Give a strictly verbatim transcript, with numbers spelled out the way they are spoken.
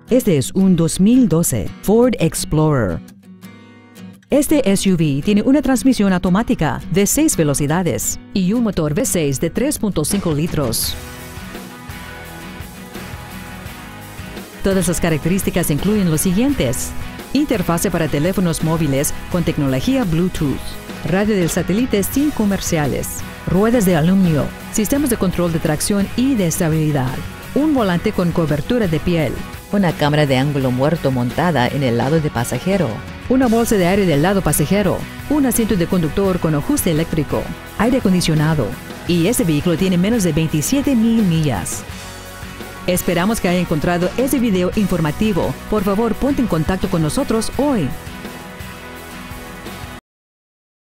Este es un dos mil doce Ford Explorer. Este S U V tiene una transmisión automática de seis velocidades y un motor V seis de tres punto cinco litros. Todas las características incluyen los siguientes: interfase para teléfonos móviles con tecnología Bluetooth, radio del satélite sin comerciales, ruedas de aluminio, sistemas de control de tracción y de estabilidad, un volante con cobertura de piel, una cámara de ángulo muerto montada en el lado de pasajero, una bolsa de aire del lado pasajero, un asiento de conductor con ajuste eléctrico, aire acondicionado, y este vehículo tiene menos de veintisiete mil millas. Esperamos que haya encontrado este video informativo. Por favor, ponte en contacto con nosotros hoy.